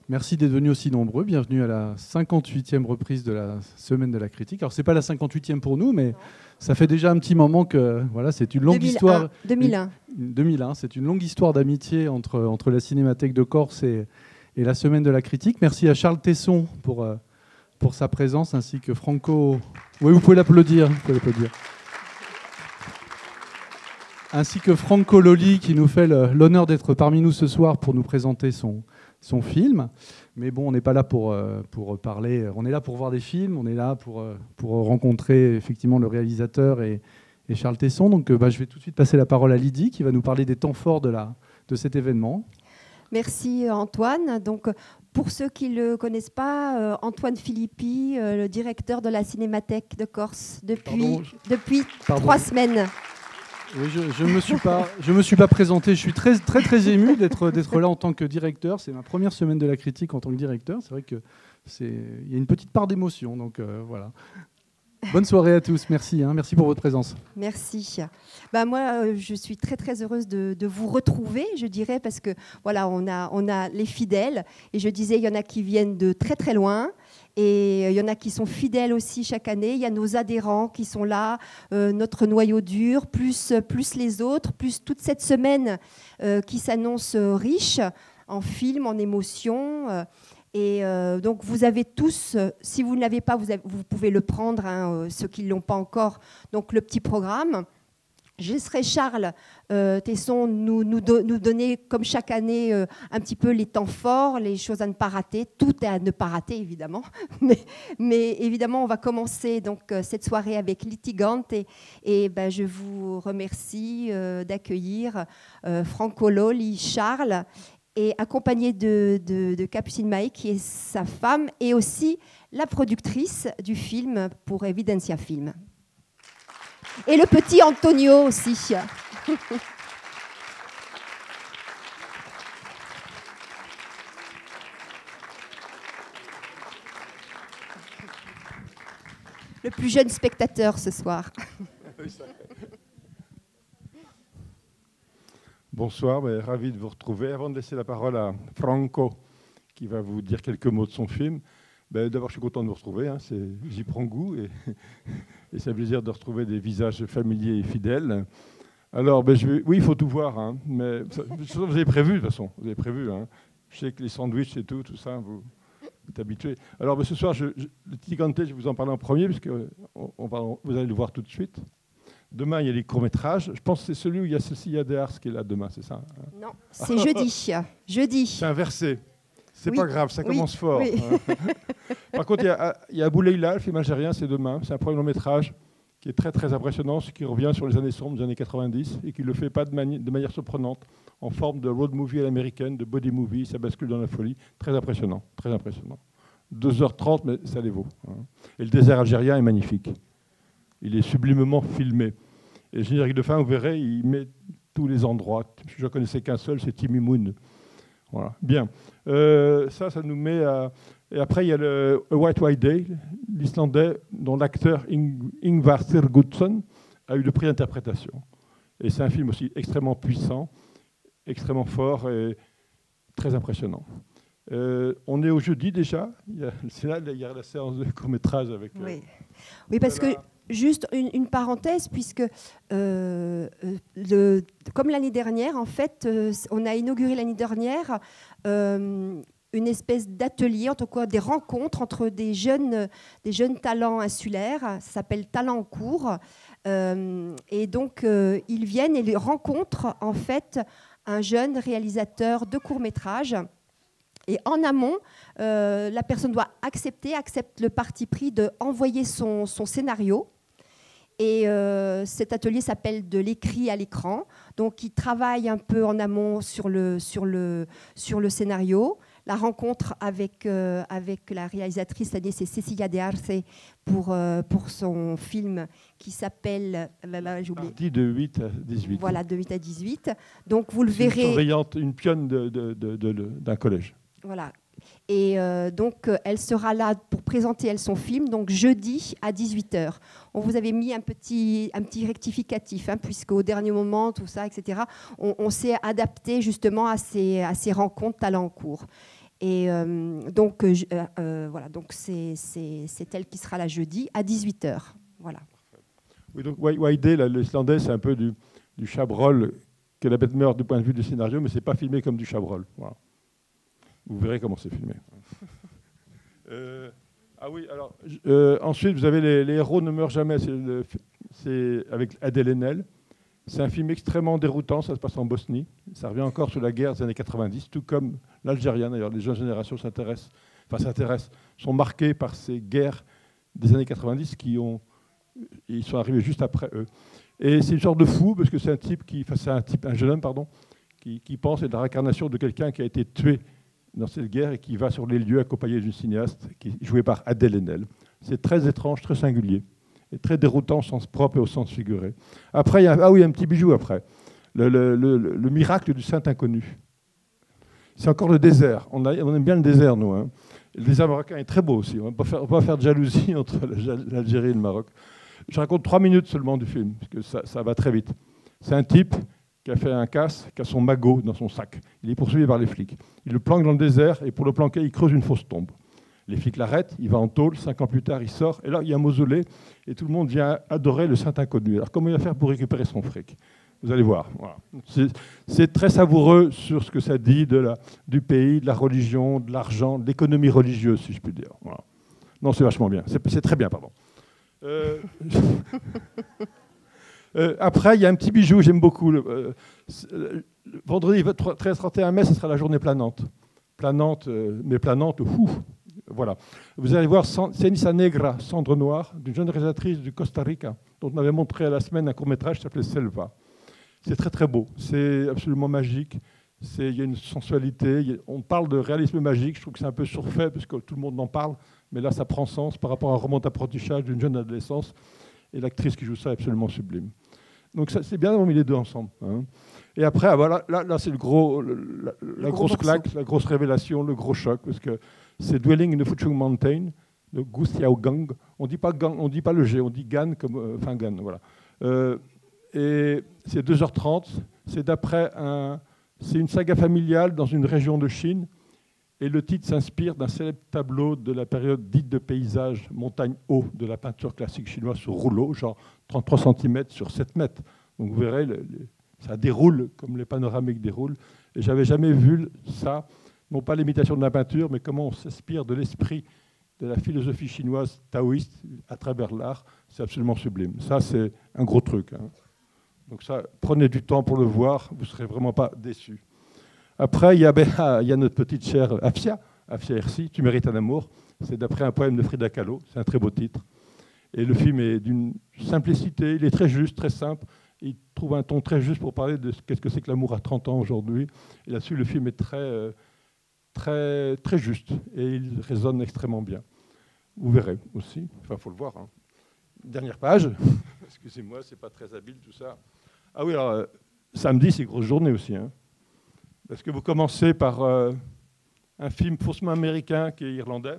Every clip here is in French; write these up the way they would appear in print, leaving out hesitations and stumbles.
Merci d'être venus aussi nombreux. Bienvenue à la 58e reprise de la Semaine de la Critique. Alors, ce n'est pas la 58e pour nous, mais ça fait déjà un petit moment que voilà, c'est une longue 2001, histoire. 2001. 2001, c'est une longue histoire d'amitié entre la Cinémathèque de Corse et la Semaine de la Critique. Merci à Charles Tesson pour sa présence, ainsi que Franco... Oui, vous pouvez l'applaudir. Ainsi que Franco Loli, qui nous fait l'honneur d'être parmi nous ce soir pour nous présenter son film. Mais bon, on n'est pas là pour parler, on est là pour voir des films, on est là pour rencontrer effectivement le réalisateur et Charles Tesson. Donc je vais tout de suite passer la parole à Lydie, qui va nous parler des temps forts de cet événement. Merci Antoine. Donc, pour ceux qui ne le connaissent pas, Antoine Philippi, le directeur de la Cinémathèque de Corse depuis 3 semaines. Oui, je me suis pas présenté. Je suis très ému d'être là en tant que directeur. C'est ma première semaine de la critique en tant que directeur. C'est vrai que il y a une petite part d'émotion. Donc voilà. Bonne soirée à tous. Merci. Merci pour votre présence. Merci. Moi, je suis très heureuse de vous retrouver, je dirais, parce que voilà, on a les fidèles. Et je disais, il y en a qui viennent de très loin. Et il y en a qui sont fidèles aussi chaque année. Il y a nos adhérents qui sont là, notre noyau dur, plus les autres, plus toute cette semaine qui s'annonce riche en films, en émotions. Donc vous avez tous, si vous ne l'avez pas, vous pouvez le prendre, ceux qui ne l'ont pas encore, donc le petit programme. Je laisserai Charles Tesson nous donner, comme chaque année, un petit peu les temps forts, les choses à ne pas rater. Tout est à ne pas rater, évidemment. Mais évidemment, on va commencer donc, cette soirée avec Litigante. Et je vous remercie d'accueillir Franco Loli, Charles, et accompagné de Capucine Maï, qui est sa femme, et aussi la productrice du film pour Evidencia Film. Et le petit Antonio aussi. Le plus jeune spectateur ce soir. Bonsoir, ravi de vous retrouver. Avant de laisser la parole à Franco, qui va vous dire quelques mots de son film, d'abord, je suis content de vous retrouver. J'y prends goût et c'est un plaisir de retrouver des visages familiers et fidèles. Alors, oui, il faut tout voir, mais vous avez prévu de toute façon. Vous avez prévu. Je sais que les sandwichs et tout ça, vous êtes habitués. Alors, ce soir, le Litigante, je vais vous en parler en premier, puisque vous allez le voir tout de suite. Demain, il y a les courts-métrages. Je pense que c'est celui où il y a Cécilia de Ars qui est là demain, c'est ça? Non, c'est jeudi. Jeudi. C'est inversé. C'est oui. Pas grave, ça commence fort. Oui. Par contre, il y a Abou Leila, le film algérien, c'est demain. C'est un premier long-métrage qui est très impressionnant, ce qui revient sur les années sombres des années 90 et qui ne le fait pas de manière surprenante, en forme de road movie à l'américaine, de body movie, ça bascule dans la folie. Très impressionnant. 2h30, mais ça les vaut. Et le désert algérien est magnifique. Il est sublimement filmé. Et le générique de fin, vous verrez, il met tous les endroits. Je ne connaissais qu'un seul, c'est Timmy Moon. Voilà. Bien. Ça nous met à... Et après, il y a le A White Day, l'Islandais, dont l'acteur Ingvar Sigurdsson a eu le prix d'interprétation. Et c'est un film aussi extrêmement puissant, extrêmement fort et très impressionnant. On est au jeudi déjà. C'est là, il y a la séance de court-métrage avec... Oui, parce que... Juste une parenthèse, puisque comme l'année dernière, en fait, on a inauguré l'année dernière une espèce d'atelier, en tout cas des rencontres entre des jeunes talents insulaires. Ça s'appelle Talent en cours. Et donc, ils viennent et ils rencontrent en fait un jeune réalisateur de court-métrage. Et en amont, la personne doit accepte le parti pris d'envoyer son scénario. Et cet atelier s'appelle de l'écrit à l'écran. Donc, il travaille un peu en amont sur le scénario. La rencontre avec la réalisatrice, c'est Cécilia de Arce pour son film qui s'appelle... Mardi de 8 à 18. Voilà, de 8 à 18. Donc, vous le verrez... Une pionne d'un collège. Voilà. Et donc, elle sera là pour présenter son film, donc jeudi à 18h. On vous avait mis un petit rectificatif, puisqu'au dernier moment, tout ça, etc., on s'est adapté justement à ces rencontres talents en cours. Et donc, voilà, donc c'est elle qui sera là jeudi à 18h. Voilà. Oui, donc Waide, l'Islandais, c'est un peu du Chabrol que la bête meurt du point de vue du scénario, mais ce n'est pas filmé comme du Chabrol. Voilà. Vous verrez comment c'est filmé. Ah oui, alors, ensuite, vous avez les héros ne meurent jamais. C'est avec Adèle Haenel. C'est un film extrêmement déroutant, ça se passe en Bosnie. Ça revient encore sur la guerre des années 90, tout comme l'Algérien. D'ailleurs, les jeunes générations sont marquées par ces guerres des années 90 ils sont arrivés juste après eux. Et c'est une sorte de fou, parce que c'est un jeune homme, qui pense être la réincarnation de quelqu'un qui a été tué dans cette guerre et qui va sur les lieux accompagné d'une cinéaste qui est jouée par Adèle Haenel. C'est très étrange, très singulier. Et très déroutant au sens propre et au sens figuré. Après, il y a un petit bijou après. Le miracle du Saint Inconnu. C'est encore le désert. On aime bien le désert, nous. Hein. Le désert marocain est très beau aussi. On ne va pas faire de jalousie entre l'Algérie et le Maroc. Je raconte 3 minutes seulement du film, parce que ça va très vite. C'est un type qui a fait un casse, qui a son magot dans son sac. Il est poursuivi par les flics. Il le planque dans le désert, et pour le planquer, il creuse une fausse tombe. Les flics l'arrêtent, il va en tôle, 5 ans plus tard, il sort, et là, il y a un mausolée, et tout le monde vient adorer le Saint Inconnu. Alors, comment il va faire pour récupérer son fric? Vous allez voir. Voilà. C'est très savoureux sur ce que ça dit du pays, de la religion, de l'argent, de l'économie religieuse, si je puis dire. Voilà. Non, c'est vachement bien. C'est très bien, pardon. Après, il y a un petit bijou, j'aime beaucoup. Vendredi 13-31 mai, ce sera la journée planante. Mais planante, voilà. Vous allez voir Ceniza Negra, Cendre Noire, d'une jeune réalisatrice du Costa Rica, dont on avait montré à la semaine un court-métrage qui s'appelait Selva. C'est très très beau, c'est absolument magique, il y a une sensualité, on parle de réalisme magique, je trouve que c'est un peu surfait parce que tout le monde en parle, mais là ça prend sens par rapport à un roman d'apprentissage d'une jeune adolescence, et l'actrice qui joue ça est absolument sublime. Donc c'est bien d'avoir mis les deux ensemble. Hein. Et après, voilà, là c'est la grosse claque, la grosse révélation, le gros choc, parce que c'est Dwelling in the Fuchung Mountain, de Gu Xiaogang. On dit pas le G, on dit Gan, enfin Gan, voilà. Et c'est 2h30, c'est une saga familiale dans une région de Chine, et le titre s'inspire d'un célèbre tableau de la période dite de paysage montagne haut de la peinture classique chinoise sur rouleau, genre 33 cm sur 7 mètres. Donc vous verrez, ça déroule comme les panoramiques déroulent. Et j'avais jamais vu ça, non pas l'imitation de la peinture, mais comment on s'inspire de l'esprit de la philosophie chinoise taoïste à travers l'art. C'est absolument sublime. Ça, c'est un gros truc. Hein. Donc ça, prenez du temps pour le voir, vous ne serez vraiment pas déçus. Après, il y a notre petite chère Afia Hersi, Tu mérites un amour. C'est d'après un poème de Frida Kahlo. C'est un très beau titre. Et le film est d'une simplicité, il est très juste, très simple. Il trouve un ton très juste pour parler de qu'est-ce que c'est que l'amour à 30 ans aujourd'hui. Et là-dessus, le film est très, très juste et il résonne extrêmement bien. Vous verrez aussi. Enfin, il faut le voir. Hein. Dernière page. Excusez-moi, c'est pas très habile tout ça. Ah oui, alors, samedi, c'est grosse journée aussi. Hein. Parce que vous commencez par un film faussement américain qui est irlandais,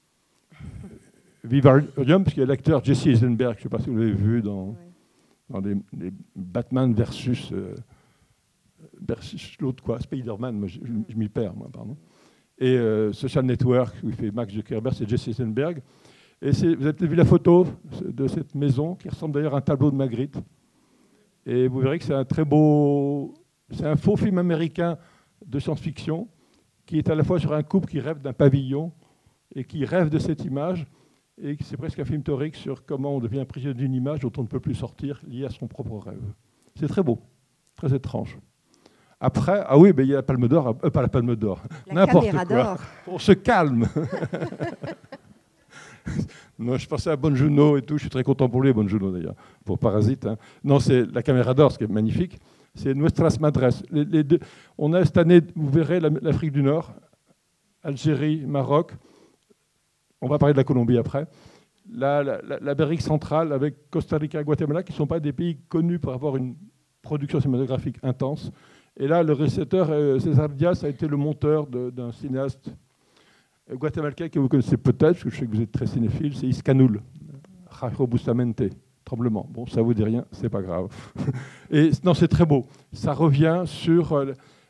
Vivarium, parce qu'il y a l'acteur Jesse Eisenberg, je ne sais pas si vous l'avez vu dans les Batman versus l'autre, quoi, Spider-Man, moi, je m'y perds, moi, pardon. Et Social Network, où il fait Max Zuckerberg, c'est Jesse Eisenberg. Et vous avez peut-être vu la photo de cette maison, qui ressemble d'ailleurs à un tableau de Magritte. Et vous verrez que c'est un très beau... C'est un faux film américain de science-fiction qui est à la fois sur un couple qui rêve d'un pavillon et qui rêve de cette image. Et c'est presque un film théorique sur comment on devient prisonnier d'une image dont on ne peut plus sortir, liée à son propre rêve. C'est très beau, très étrange. Après, ah oui, il y a la Palme d'Or, pas la Palme d'Or, n'importe quoi. D'or. On se calme. Non, je pensais à Bonjuno et tout, je suis très content pour lui, Bonjuno d'ailleurs, pour Parasite. Hein. Non, c'est la Caméra d'Or, ce qui est magnifique. C'est Nuestras Madres. On a cette année, vous verrez, l'Afrique du Nord, Algérie, Maroc. On va parler de la Colombie après. L'Amérique centrale avec Costa Rica et Guatemala, qui ne sont pas des pays connus pour avoir une production cinématographique intense. Et là, le réalisateur César Diaz a été le monteur d'un cinéaste guatémaltais que vous connaissez peut-être, parce que je sais que vous êtes très cinéphile, c'est Iscanul, Jairo Bustamante, Tremblement. Bon, ça ne vous dit rien, c'est pas grave. Et non, c'est très beau. Ça revient sur...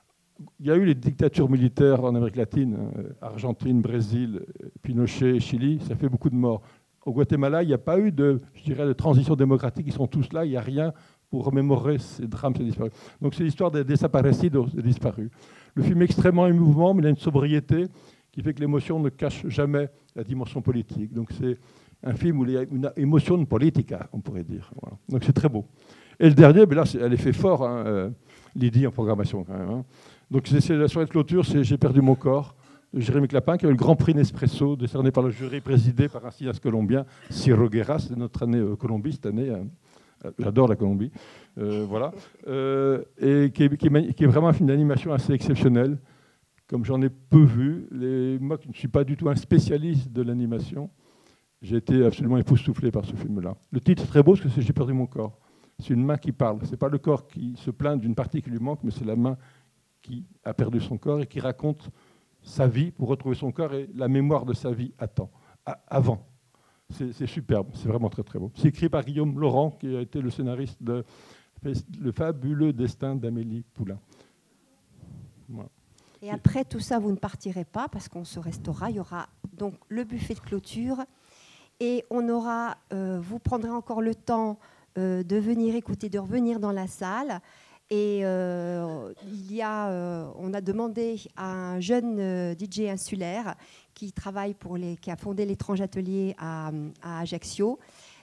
il y a eu les dictatures militaires en Amérique latine, Argentine, Brésil, Pinochet, Chili, ça fait beaucoup de morts. Au Guatemala, il n'y a pas eu de transition démocratique, ils sont tous là, il n'y a rien pour remémorer ces drames, ces disparus. Donc c'est l'histoire des desaparecidos, des disparus. Le film est extrêmement émouvant, mais il a une sobriété qui fait que l'émotion ne cache jamais la dimension politique. Donc c'est un film où il y a une émotion politica, on pourrait dire. Voilà. Donc c'est très beau. Et le dernier, ben là, elle est fait fort, hein, Lydie en programmation quand même. Hein. Donc c'est la soirée de clôture, c'est J'ai perdu mon corps, de Jérémy Clapin, qui a eu le Grand Prix Nespresso, décerné par le jury, présidé par un cinéaste colombien, Ciro Guerra. C'est notre année Colombie cette année. Hein. J'adore la Colombie. Voilà. Et qui est vraiment un film d'animation assez exceptionnel, comme j'en ai peu vu. Moi qui ne suis pas du tout un spécialiste de l'animation, j'ai été absolument époustouflé par ce film-là. Le titre est très beau parce que c'est J'ai perdu mon corps. C'est une main qui parle. Ce n'est pas le corps qui se plaint d'une partie qui lui manque, mais c'est la main qui a perdu son corps et qui raconte sa vie pour retrouver son corps et la mémoire de sa vie avant. C'est superbe, c'est vraiment très très beau. C'est écrit par Guillaume Laurent, qui a été le scénariste de Le fabuleux destin d'Amélie Poulain. Voilà. Et après tout ça, vous ne partirez pas parce qu'on se restera. Il y aura donc le buffet de clôture et on aura, vous prendrez encore le temps de venir écouter, de revenir dans la salle. Et on a demandé à un jeune DJ insulaire qui a fondé l'Étrange Atelier à Ajaccio,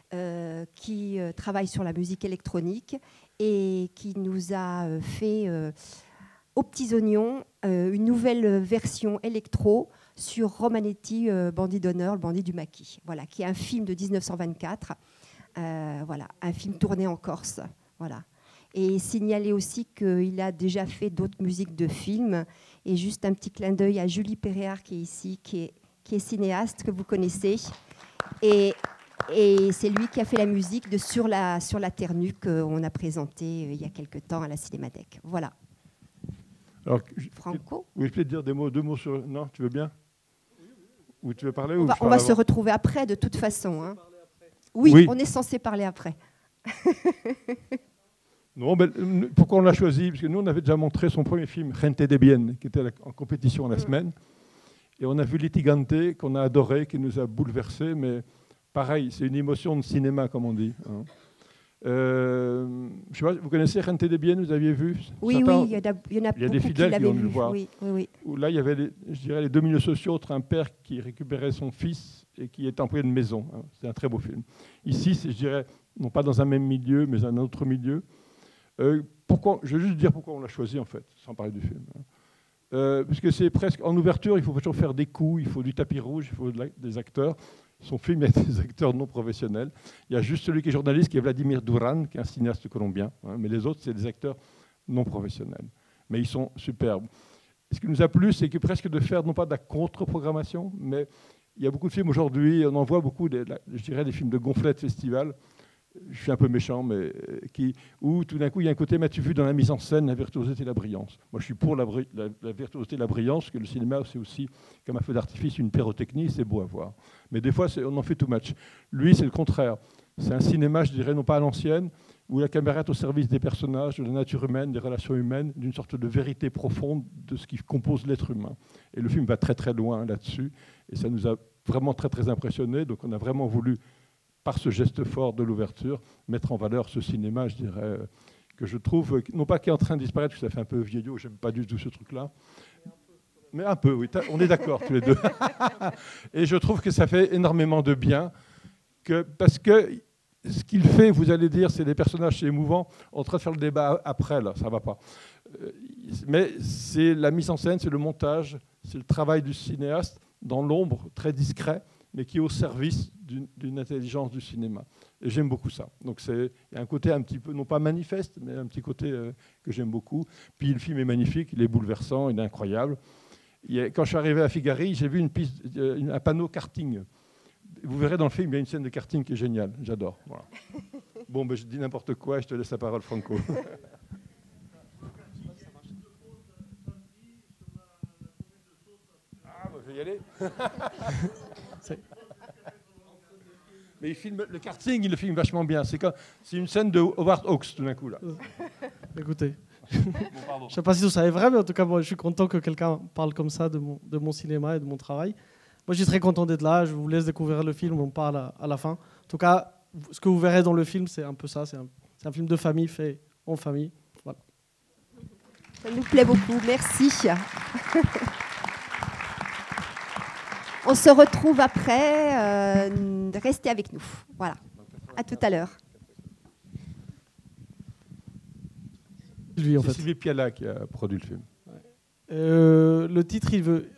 qui travaille sur la musique électronique et qui nous a fait aux petits oignons une nouvelle version électro sur Romanetti, Bandit d'honneur, le bandit du maquis, voilà, qui est un film de 1924, voilà, un film tourné en Corse, voilà. Et signaler aussi qu'il a déjà fait d'autres musiques de films. Et juste un petit clin d'œil à Julie Péréard qui est ici, qui est cinéaste, que vous connaissez. Et c'est lui qui a fait la musique de Sur la Terre nue qu'on a présenté il y a quelque temps à la Cinémathèque. Voilà. Alors, Franco ? Oui, je peux te dire deux mots sur... Non, tu veux bien ? Ou tu veux parler On va se retrouver après, de toute façon. Hein. Oui, on est censé parler après. Non, mais pourquoi on l'a choisi? Parce que nous, on avait déjà montré son premier film, Gente de Bien, qui était en compétition la semaine. Et on a vu Litigante, qu'on a adoré, qui nous a bouleversés. Mais pareil, c'est une émotion de cinéma, comme on dit. Hein. Je sais pas, vous connaissez Gente de Bien, vous aviez vu? Oui, certains, oui, il y en a des fidèles qui ont dû le voir. Oui, oui, oui. Où là, il y avait, je dirais, les deux milieux sociaux entre un père qui récupérait son fils et qui est employé de maison. Hein. C'est un très beau film. Ici, je dirais, non pas dans un même milieu, mais un autre milieu. Je vais juste dire pourquoi on l'a choisi, en fait, sans parler du film. Parce que c'est presque, en ouverture, il faut toujours faire des coups, il faut du tapis rouge, il faut des acteurs. Son film, il y a des acteurs non professionnels. Il y a juste celui qui est journaliste, qui est Vladimir Duran, qui est un cinéaste colombien. Hein, mais les autres, c'est des acteurs non professionnels. Mais ils sont superbes. Ce qui nous a plu, c'est que presque de faire, non pas de la contre-programmation, mais il y a beaucoup de films aujourd'hui, on en voit beaucoup, je dirais, des films de gonflettes festival. Je suis un peu méchant, mais où tout d'un coup, il y a un côté, m'as-tu vu dans la mise en scène, la virtuosité et la brillance. Moi, je suis pour la virtuosité et la brillance, parce que le cinéma, c'est aussi, comme un feu d'artifice, une pyrotechnie, c'est beau à voir. Mais des fois, on en fait too much. Lui, c'est le contraire. C'est un cinéma, je dirais, non pas à l'ancienne, où la caméra est au service des personnages, de la nature humaine, des relations humaines, d'une sorte de vérité profonde de ce qui compose l'être humain. Et le film va très très loin là-dessus, et ça nous a vraiment très très impressionnés. Donc on a vraiment voulu, par ce geste fort de l'ouverture, mettre en valeur ce cinéma, je dirais, que je trouve, non pas qui est en train de disparaître, parce que ça fait un peu vieillot, j'aime pas du tout ce truc-là, mais un peu, oui, on est d'accord tous les deux. Et je trouve que ça fait énormément de bien, parce que ce qu'il fait, vous allez dire, c'est des personnages émouvants, en train de faire le débat après, là, ça va pas. Mais c'est la mise en scène, c'est le montage, c'est le travail du cinéaste, dans l'ombre, très discret, mais qui est au service d'une intelligence du cinéma. Et j'aime beaucoup ça. Donc il y a un côté un petit peu, non pas manifeste, mais un petit côté que j'aime beaucoup. Puis le film est magnifique, il est bouleversant, il est incroyable. Quand je suis arrivé à Figari, j'ai vu un panneau karting. Vous verrez dans le film, il y a une scène de karting qui est géniale. J'adore. Voilà. Bon, ben, je dis n'importe quoi, je te laisse la parole, Franco. Ah, ben, je vais y aller. Mais le karting, il le filme vachement bien. C'est une scène de Howard Hawks, tout d'un coup, là. Écoutez, Je ne sais pas si tout ça est vrai, mais en tout cas, moi, je suis content que quelqu'un parle comme ça de mon cinéma et de mon travail. Moi, je suis très content d'être là. Je vous laisse découvrir le film. On parle à la fin. En tout cas, ce que vous verrez dans le film, c'est un peu ça. C'est un film de famille fait en famille. Voilà. Ça nous plaît beaucoup. Merci. On se retrouve après. Restez avec nous. Voilà. À tout à l'heure. C'est Sylvie Piala qui a produit le film. Le titre,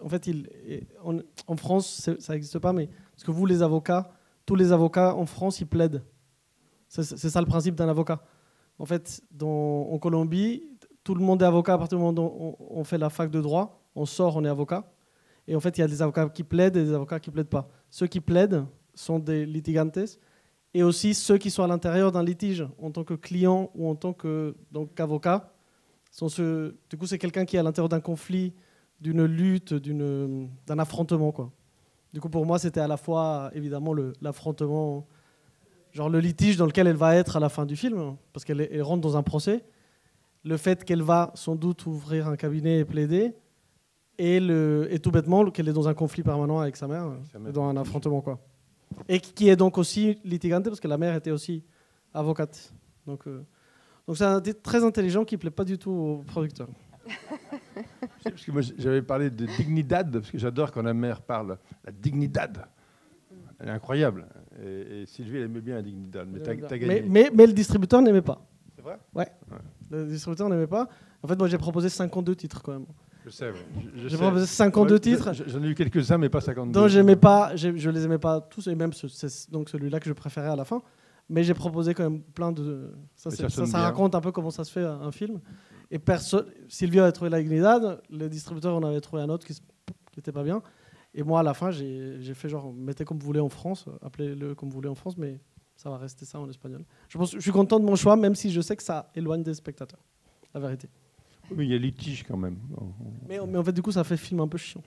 en France, ça n'existe pas, mais parce que vous, les avocats, tous les avocats en France, ils plaident. C'est ça le principe d'un avocat. En fait, en Colombie, tout le monde est avocat à partir du moment où on fait la fac de droit, on sort, on est avocat. Et en fait, il y a des avocats qui plaident et des avocats qui ne plaident pas. Ceux qui plaident sont des litigantes, et aussi ceux qui sont à l'intérieur d'un litige, en tant que client ou en tant qu'avocat. Du coup, c'est quelqu'un qui est à l'intérieur d'un conflit, d'une lutte, d'un affrontement, quoi. Du coup, pour moi, c'était à la fois, évidemment, l'affrontement, genre le litige dans lequel elle va être à la fin du film, parce qu'elle rentre dans un procès, le fait qu'elle va sans doute ouvrir un cabinet et plaider, et tout bêtement qu'elle est dans un conflit permanent avec sa mère, dans un affrontement, quoi. Et qui est donc aussi litigante, parce que la mère était aussi avocate. Donc c'est un titre très intelligent qui ne plaît pas du tout aux producteurs. Parce que moi, j'avais parlé de dignidad, parce que j'adore quand la mère parle. La dignidad, elle est incroyable. Et Sylvie, elle aimait bien la dignidad. Mais t'as gagné. Mais le distributeur n'aimait pas. C'est vrai ? Ouais. Le distributeur n'aimait pas. En fait, moi, j'ai proposé 52 titres quand même. Je sais, oui. J'ai proposé 52 titres. J'en ai eu quelques-uns, mais pas 52. Donc, je les aimais pas tous, et même c'est donc celui-là que je préférais à la fin. Mais j'ai proposé quand même plein de... Ça raconte un peu comment ça se fait un film. Et Sylvia avait trouvé la Dignidad, le distributeur en avait trouvé un autre qui n'était pas bien. Et moi, à la fin, j'ai fait genre, mettez comme vous voulez en France, appelez-le comme vous voulez en France, mais ça va rester ça en espagnol. Je suis content de mon choix, même si je sais que ça éloigne des spectateurs, la vérité. Oui, il y a litige quand même. Mais en fait, du coup, ça fait film un peu chiant.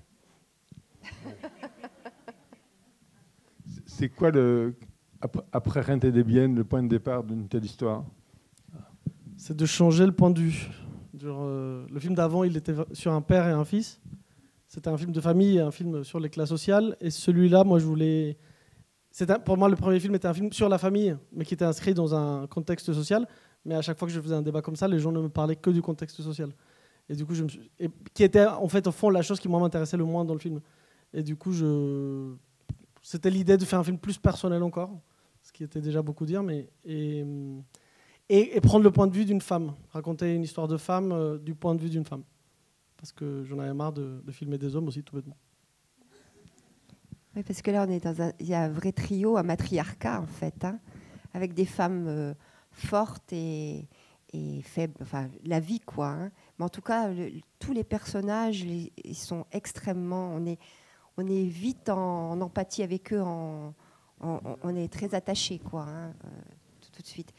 C'est quoi, après Rente des Biens, le point de départ d'une telle histoire ? C'est de changer le point de vue. Le film d'avant, il était sur un père et un fils. C'était un film de famille, un film sur les classes sociales. Et celui-là, moi, je voulais... Pour moi, le premier film était un film sur la famille, mais qui était inscrit dans un contexte social. Mais à chaque fois que je faisais un débat comme ça, les gens ne me parlaient que du contexte social. Et du coup, qui était en fait, au fond, la chose qui moi m'intéressait le moins dans le film. Et du coup, c'était l'idée de faire un film plus personnel encore, ce qui était déjà beaucoup dire, mais et prendre le point de vue d'une femme, raconter une histoire de femme du point de vue d'une femme. Parce que j'en avais marre de filmer des hommes aussi, tout bêtement. Oui, parce que là, il y a un vrai trio, un matriarcat, en fait, hein, avec des femmes fortes et faibles, enfin, la vie, quoi. Hein. Mais en tout cas, tous les personnages, ils sont extrêmement... On est vite en empathie avec eux, on est très attachés, quoi, hein, tout de suite.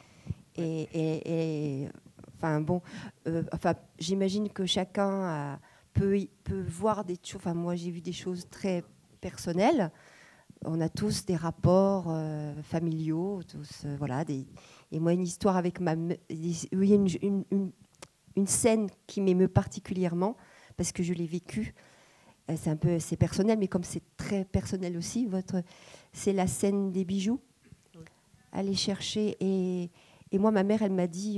Enfin, bon, j'imagine que chacun peut voir des choses. Enfin, moi, j'ai vu des choses très personnelles. On a tous des rapports familiaux, tous, voilà. Et moi, une histoire avec ma mère, il y a une scène qui m'émeut particulièrement parce que je l'ai vécue. C'est personnel, mais comme c'est très personnel aussi, c'est la scène des bijoux. Oui. Aller chercher et moi, ma mère, elle m'a dit,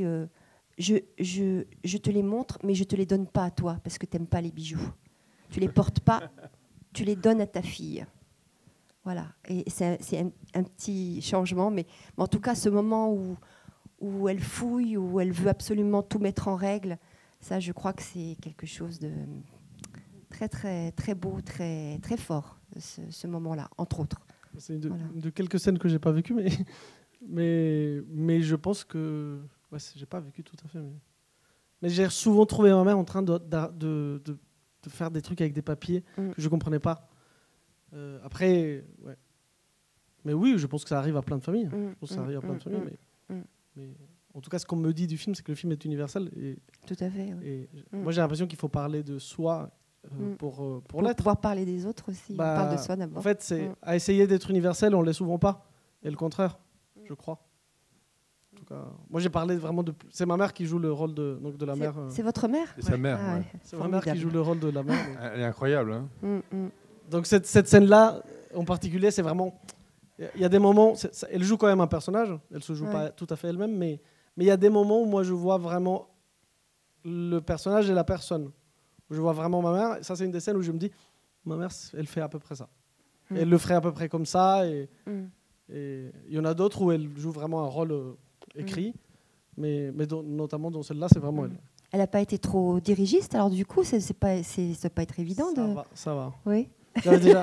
je te les montre, mais je te les donne pas à toi parce que t'aimes pas les bijoux. Tu les portes pas, tu les donnes à ta fille. Voilà. Et c'est un petit changement, mais en tout cas, ce moment où elle fouille, où elle veut absolument tout mettre en règle, ça, je crois que c'est quelque chose de très, très, très beau, très, très fort, ce moment-là, entre autres. C'est une de quelques scènes que j'ai pas vécues, mais je pense que... Ouais, j'ai pas vécu tout à fait. Mais j'ai souvent trouvé ma mère en train de faire des trucs avec des papiers que je comprenais pas. Après, ouais. Mais oui, je pense que ça arrive à plein de familles. Je pense que ça arrive à plein de familles, mais en tout cas, ce qu'on me dit du film, c'est que le film est universel. Et, tout à fait. Oui. Et moi, j'ai l'impression qu'il faut parler de soi pour l'être. Pouvoir parler des autres aussi. On parle de soi d'abord. En fait, c'est à essayer d'être universel, on l'est souvent pas. Et le contraire, je crois. En tout cas. Moi, j'ai parlé vraiment de. C'est ma mère qui joue le rôle de la mère. C'est votre mère? C'est sa mère. Ah ouais. ouais. C'est ma mère qui joue le rôle de la mère. Donc, Elle est incroyable. Hein. donc cette scène-là, en particulier, c'est vraiment. Il y a des moments. Elle joue quand même un personnage. Elle se joue pas tout à fait elle-même, mais il y a des moments où moi, je vois vraiment le personnage et la personne. Je vois vraiment ma mère. Ça, c'est une des scènes où je me dis, ma mère, elle fait à peu près ça. Elle le ferait à peu près comme ça. Et il y en a d'autres où elle joue vraiment un rôle écrit, mais notamment dans celle-là, c'est vraiment elle. Elle n'a pas été trop dirigiste, alors du coup, ça doit pas être évident. Ça va. Oui. J'avais déjà...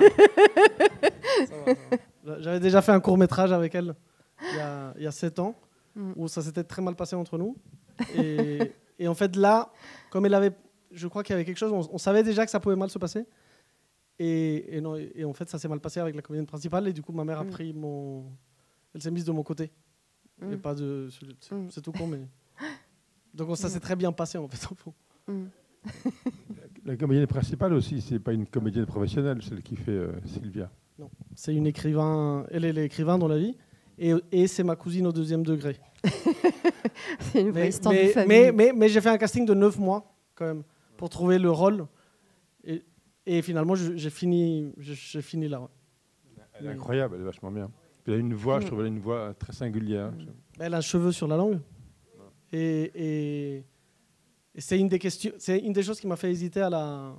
J'avais déjà fait un court-métrage avec elle il y a 7 ans, où ça s'était très mal passé entre nous. Et en fait, là, comme elle avait... Je crois qu'il y avait quelque chose, on savait déjà que ça pouvait mal se passer. Et en fait, ça s'est mal passé avec la comédienne principale. Et du coup, ma mère a pris mon... Elle s'est mise de mon côté. Et pas de... C'est tout con, mais... Donc ça s'est très bien passé, en fait, au fond. La comédienne principale aussi, c'est pas une comédienne professionnelle, celle qui fait Sylvia. Non, c'est une écrivain. Elle est l'écrivain dans la vie. Et c'est ma cousine au 2e degré. C'est une vraie histoire de famille. Mais j'ai fait un casting de 9 mois, quand même, pour trouver le rôle. Et finalement, j'ai fini là. Ouais. Elle est incroyable, elle est vachement bien. Elle a une voix, je trouve, elle a une voix très singulière. Elle a un cheveu sur la langue. Et c'est une des questions, c'est une des choses qui m'a fait hésiter à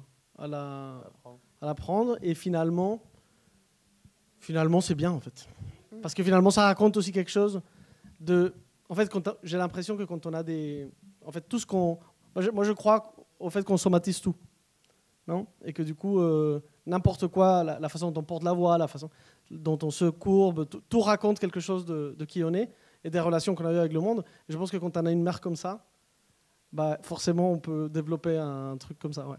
la prendre. Et finalement, c'est bien en fait, parce que finalement, ça raconte aussi quelque chose de. En fait, j'ai l'impression que quand on a des, en fait, tout ce qu'on, moi je crois au fait qu'on somatise tout, non? Et que du coup, n'importe quoi, la façon dont on porte la voix, la façon dont on se courbe, tout raconte quelque chose de qui on est et des relations qu'on a eues avec le monde. Et je pense que quand on a une mère comme ça, bah forcément, on peut développer un truc comme ça, ouais.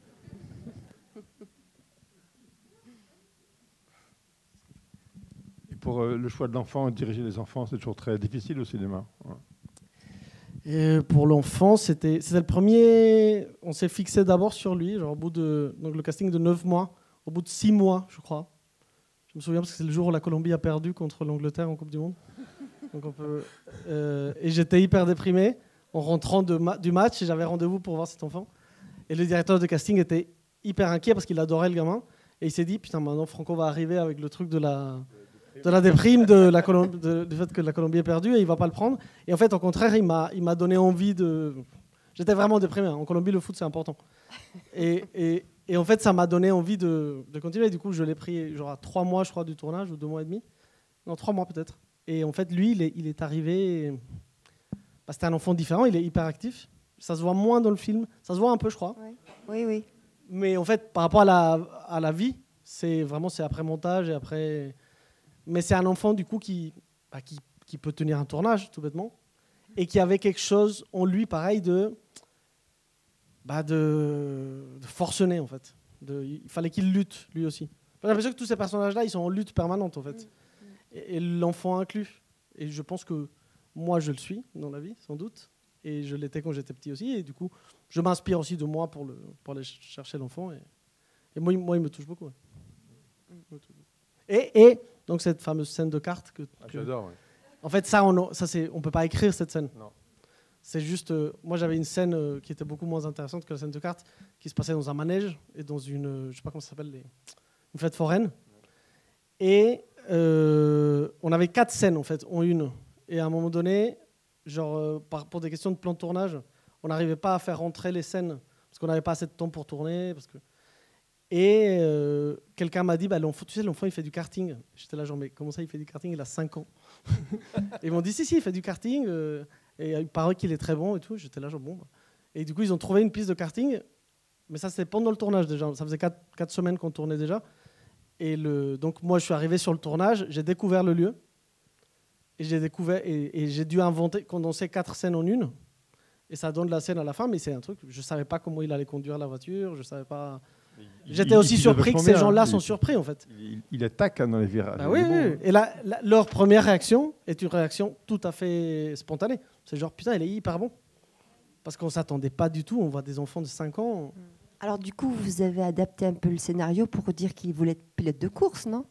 Et pour le choix de l'enfant, diriger les enfants, c'est toujours très difficile au cinéma. Ouais. Et pour l'enfant, c'était le premier. On s'est fixé d'abord sur lui, genre au bout de donc le casting de 9 mois, au bout de 6 mois, je crois. Je me souviens parce que c'est le jour où la Colombie a perdu contre l'Angleterre en Coupe du Monde. Donc et j'étais hyper déprimé en rentrant du match et j'avais rendez-vous pour voir cet enfant. Et le directeur de casting était hyper inquiet parce qu'il adorait le gamin. Et il s'est dit, putain, maintenant Franco va arriver avec le truc de la déprime, du fait que la Colombie est perdue et il va pas le prendre. Et en fait, au contraire, il m'a donné envie de... J'étais vraiment déprimé. En Colombie, le foot, c'est important. Et en fait, ça m'a donné envie de continuer. Du coup, je l'ai pris genre à 3 mois, je crois, du tournage, ou 2 mois et demi. Non, 3 mois peut-être. Et en fait, lui, il est arrivé... Bah, c'était un enfant différent, il est hyper actif. Ça se voit moins dans le film. Ça se voit un peu, je crois. Oui. Mais en fait, par rapport à la vie, c'est après montage et après... Mais c'est un enfant, du coup, qui peut tenir un tournage, tout bêtement, et qui avait quelque chose en lui, pareil, de forcené, en fait. Il fallait qu'il lutte, lui aussi. J'ai l'impression que tous ces personnages-là, ils sont en lutte permanente, en fait. Et l'enfant inclus. Et je pense que moi, je le suis dans la vie, sans doute. Et je l'étais quand j'étais petit aussi. Et du coup, je m'inspire aussi de moi pour aller chercher l'enfant. Et moi, il me touche beaucoup. Ouais. Et donc, cette fameuse scène de cartes j'adore, ouais. En fait, on ne peut pas écrire cette scène. Non. C'est juste... moi, j'avais une scène qui était beaucoup moins intéressante que la scène de cartes, qui se passait dans un manège et dans une... je ne sais pas comment ça s'appelle, une fête foraine. Et on avait 4 scènes, en fait, en une. Et à un moment donné, genre, pour des questions de plan de tournage, on n'arrivait pas à faire rentrer les scènes, parce qu'on n'avait pas assez de temps pour tourner. Et quelqu'un m'a dit, tu sais, l'enfant, il fait du karting. J'étais là, genre, mais comment ça, il fait du karting? Il a 5 ans. Et ils m'ont dit, si, il fait du karting. Et il paraît qu'il est très bon et tout. J'étais là, genre, bon. Et du coup, ils ont trouvé une piste de karting. Mais ça, c'était pendant le tournage déjà. Ça faisait 4 semaines qu'on tournait déjà. Et donc, moi, je suis arrivé sur le tournage. J'ai découvert le lieu. Et j'ai dû condenser 4 scènes en une. Et ça donne la scène à la fin. Mais c'est un truc, je ne savais pas comment il allait conduire la voiture. Je savais pas... J'étais aussi surpris que ces gens-là sont surpris, en fait. Il attaque dans les virages. Bah oui. Et leur première réaction est une réaction tout à fait spontanée. C'est genre, putain, il est hyper bon. Parce qu'on ne s'attendait pas du tout. On voit des enfants de 5 ans. Alors, du coup, vous avez adapté un peu le scénario pour dire qu'il voulait être pilote de course, non?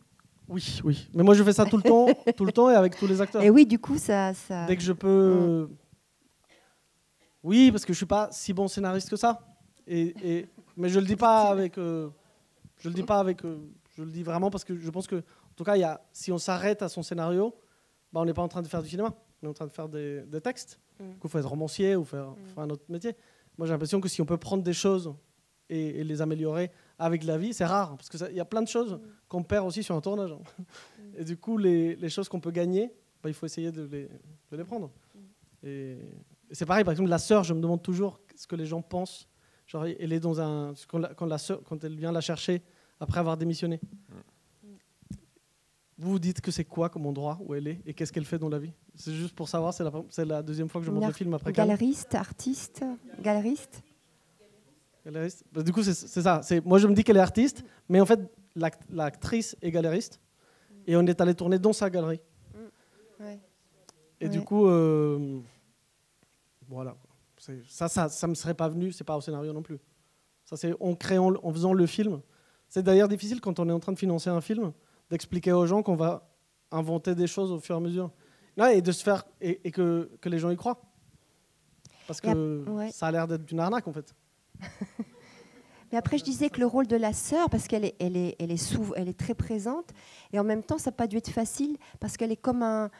Oui, oui. Mais moi, je fais ça tout le temps et avec tous les acteurs. Et oui, du coup, ça... Dès que je peux... Oui, parce que je suis pas si bon scénariste que ça. Mais je le dis pas avec... je le dis vraiment parce que je pense que, en tout cas, si on s'arrête à son scénario, bah, on n'est pas en train de faire du cinéma. On est en train de faire des textes. Il faut être romancier ou faire un autre métier. Moi, j'ai l'impression que si on peut prendre des choses et les améliorer avec la vie, c'est rare. Parce qu'il y a plein de choses qu'on perd aussi sur un tournage. Et du coup, les choses qu'on peut gagner, bah, il faut essayer de les prendre. Et c'est pareil, par exemple, la sœur, je me demande toujours ce que les gens pensent. Genre, elle est dans un... Quand elle vient la chercher après avoir démissionné. Vous vous dites que c'est quoi comme endroit où elle est et qu'est-ce qu'elle fait dans la vie? C'est juste pour savoir, c'est la deuxième fois que je monte le film après Cannes. Galeriste, artiste, galeriste. Galeriste. Bah, du coup, c'est ça. Moi, je me dis qu'elle est artiste, mais en fait, l'actrice est galeriste et on est allé tourner dans sa galerie. Ouais. Et du coup, voilà. Ça me serait pas venu, c'est pas au scénario non plus. Ça, c'est en faisant le film. C'est d'ailleurs difficile quand on est en train de financer un film d'expliquer aux gens qu'on va inventer des choses au fur et à mesure. Ouais, et de se faire et que les gens y croient. Parce que ça a l'air d'être une arnaque en fait. Mais après, je disais que le rôle de la sœur, parce qu'elle est très présente, et en même temps, ça n'a pas dû être facile, parce qu'elle est comme un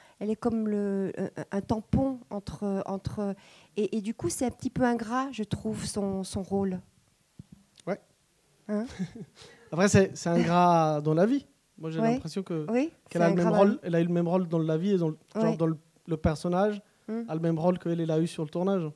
tampon entre et du coup, c'est un petit peu ingrat, je trouve, son rôle. Ouais. Hein? Après, c'est ingrat dans la vie. Moi, j'ai l'impression qu'elle a le même rôle. Elle a eu le même rôle dans la vie et dans le personnage a le même rôle qu'elle a eu sur le tournage.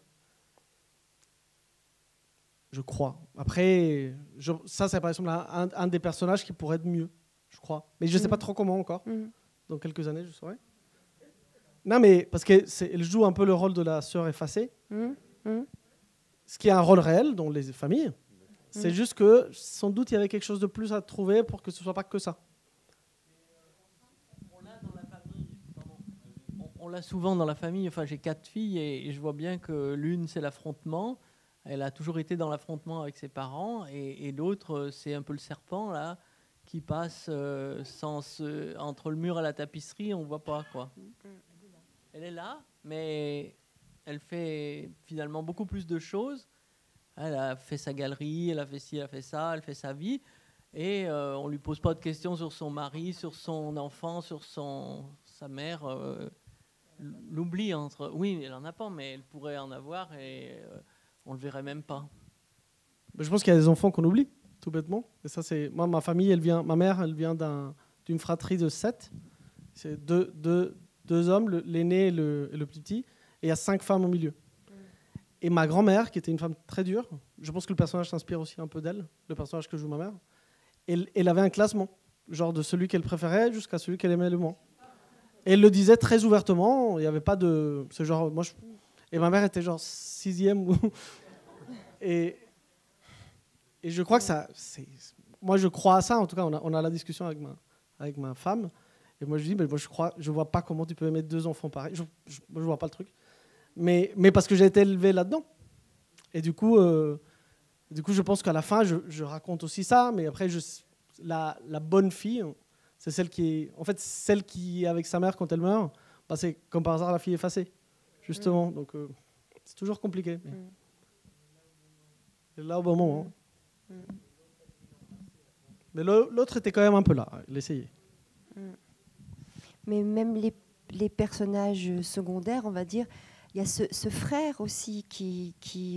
Je crois. Après, ça par exemple un des personnages qui pourrait être mieux, je crois. Mais je ne sais pas trop comment encore. Dans quelques années, je saurai. Non, mais parce qu'elle joue un peu le rôle de la sœur effacée. Ce qui est un rôle réel dans les familles. C'est juste que, sans doute, il y avait quelque chose de plus à trouver pour que ce ne soit pas que ça. On l'a souvent dans la famille. Enfin, j'ai 4 filles et je vois bien que l'une, c'est l'affrontement. Elle a toujours été dans l'affrontement avec ses parents. Et l'autre, c'est un peu le serpent, là, qui passe entre le mur et la tapisserie, on ne voit pas, quoi. Elle est là, mais elle fait finalement beaucoup plus de choses. Elle a fait sa galerie, elle a fait ci, elle a fait ça, elle fait sa vie. Et on ne lui pose pas de questions sur son mari, sur son enfant, sur sa mère. L'oublie entre... Oui, elle n'en a pas, mais elle pourrait en avoir et on ne le verrait même pas. Je pense qu'il y a des enfants qu'on oublie, tout bêtement. Et ça, moi, ma famille, ma mère, elle vient d'une fratrie de 7. C'est deux hommes, l'aîné et le plus petit. Et il y a 5 femmes au milieu. Et ma grand-mère, qui était une femme très dure, je pense que le personnage s'inspire aussi un peu d'elle, le personnage que joue ma mère, elle avait un classement, genre de celui qu'elle préférait jusqu'à celui qu'elle aimait le moins. Et elle le disait très ouvertement, il n'y avait pas de... Ce genre, et ma mère était genre 6e. Et je crois que ça... Moi, je crois à ça, en tout cas, on a la discussion avec ma femme, et moi je dis, mais moi, je vois pas comment tu peux aimer 2 enfants pareils, je vois pas le truc. Mais parce que j'ai été élevé là-dedans. Et du coup, je pense qu'à la fin, je raconte aussi ça. Mais après, la bonne fille, c'est celle qui est avec sa mère quand elle meurt. Bah, c'est comme par hasard la fille effacée, justement. Donc, c'est toujours compliqué. Mais là, au bon moment. Mais l'autre était quand même un peu là. Il essayait. Mais même les personnages secondaires, on va dire, il y a ce frère aussi qui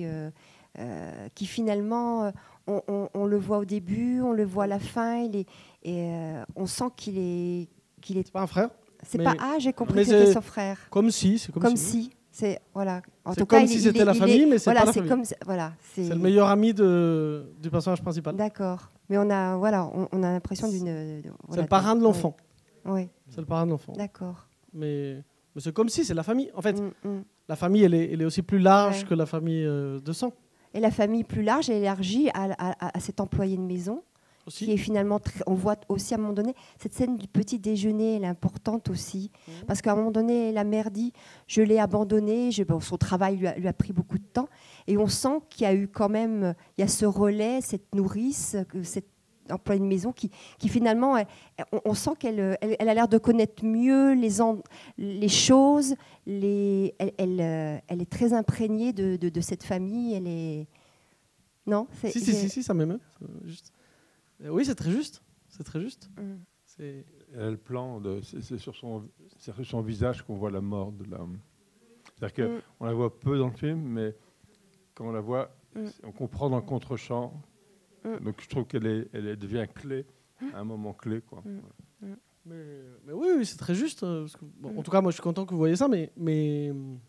finalement, on le voit au début, on le voit à la fin, on sent qu'il est... C'est pas un frère. C'est pas j'ai compris que c'était son frère. Comme si. Comme si. C'est voilà. En c'est tout comme cas, si c'était la famille, mais c'est pas la famille. C'est le meilleur ami du personnage principal. D'accord. Mais on a l'impression d'une... C'est le parrain de l'enfant. Oui. C'est le parrain de l'enfant. D'accord. Mais c'est comme si c'est la famille. En fait, la famille, elle est aussi plus large que la famille de sang. Et la famille plus large, elle est élargie à cet employé de maison, aussi. Qui est finalement... on voit aussi à un moment donné, cette scène du petit déjeuner, elle est importante aussi. Parce qu'à un moment donné, la mère dit, je l'ai abandonné, son travail lui a pris beaucoup de temps. Et on sent qu'il y a eu quand même... Il y a ce relais, cette nourrice, employée de maison qui finalement, on sent qu'elle a l'air de connaître mieux les choses. Elle est très imprégnée de cette famille. Elle est... Non, si, ça m'émeut. Oui, c'est très juste. C'est très juste. Le plan, c'est sur son visage qu'on voit la mort de l'homme. C'est-à-dire qu'on la voit peu dans le film, mais quand on la voit, on comprend dans le contre-champ. Donc je trouve qu'elle devient clé, à un moment clé, quoi. Mais oui, c'est très juste. Parce que, en tout cas, moi, je suis content que vous voyez ça, mais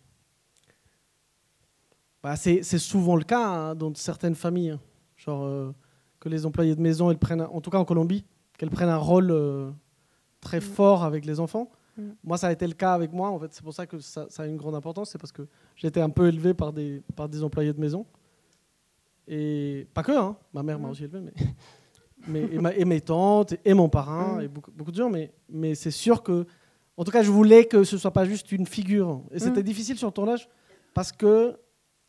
c'est souvent le cas hein, dans certaines familles. Hein. Genre que les employés de maison, elles prennent, en tout cas en Colombie, qu'elles prennent un rôle très fort avec les enfants. Moi, ça a été le cas avec moi. En fait, c'est pour ça que ça a une grande importance. C'est parce que j'ai été un peu élevé par des employés de maison. Et pas que, hein. Ma mère m'a aussi élevé, et mes tantes, et mon parrain, et beaucoup de gens. Mais c'est sûr que, en tout cas, je voulais que ce soit pas juste une figure. Et c'était difficile sur le tournage parce qu'elle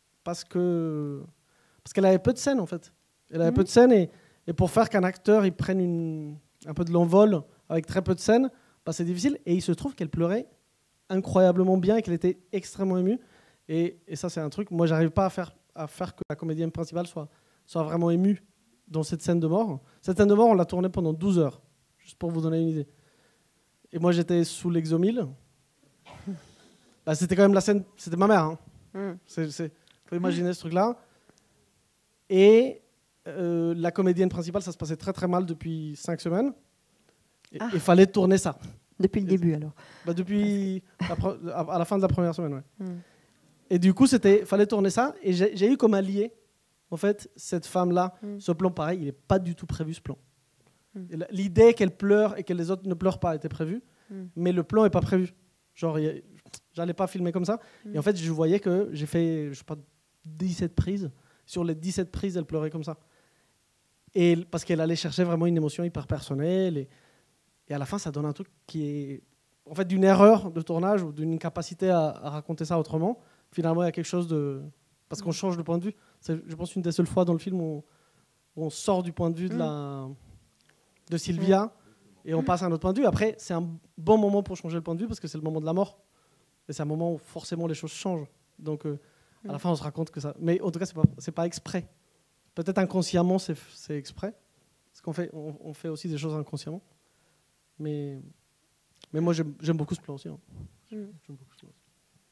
avait peu de scènes, en fait. Elle avait peu de scènes, et pour faire qu'un acteur il prenne un peu de l'envol avec très peu de scènes, c'est difficile. Et il se trouve qu'elle pleurait incroyablement bien et qu'elle était extrêmement émue. Et ça, c'est un truc, moi, j'arrive pas à faire que la comédienne principale soit vraiment émue dans cette scène de mort. Cette scène de mort, on l'a tournée pendant 12 heures, juste pour vous donner une idée. Et moi, j'étais sous l'Exomil. C'était quand même la scène, c'était ma mère. Hein. Faut imaginer ce truc-là. Et la comédienne principale, ça se passait très très mal depuis 5 semaines. Il fallait tourner ça. Depuis le début, alors. Depuis à la fin de la première semaine, ouais. Et du coup, fallait tourner ça. Et j'ai eu comme allié, en fait, cette femme-là. Ce plan, pareil, il n'est pas du tout prévu, ce plan. L'idée qu'elle pleure et que les autres ne pleurent pas était prévue, mais le plan n'est pas prévu. Genre, j'allais pas filmer comme ça. Et en fait, je voyais que j'ai fait, je sais pas, 17 prises. Sur les 17 prises, elle pleurait comme ça. Et parce qu'elle allait chercher vraiment une émotion hyper personnelle. Et à la fin, ça donne un truc qui est, en fait, d'une erreur de tournage ou d'une incapacité à raconter ça autrement. Finalement, il y a quelque chose de... Parce qu'on change de point de vue. C'est, je pense, une des seules fois dans le film où on sort du point de vue de Sylvia et on passe à un autre point de vue. Après, c'est un bon moment pour changer le point de vue parce que c'est le moment de la mort. Et c'est un moment où forcément les choses changent. Donc, à la fin, on se raconte que ça... Mais en tout cas, c'est pas exprès. Peut-être inconsciemment, c'est exprès. Parce qu'on fait, on fait aussi des choses inconsciemment. Mais moi, j'aime beaucoup ce plan aussi. Hein. J'aime beaucoup ce plan aussi.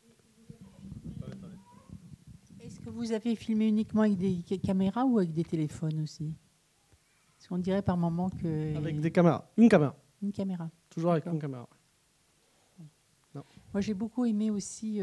Est-ce que vous avez filmé uniquement avec des caméras ou avec des téléphones aussi? Parce qu'on dirait par moment que... Avec des caméras. Une caméra. Une caméra. Toujours avec une caméra. Non. Moi, j'ai beaucoup aimé aussi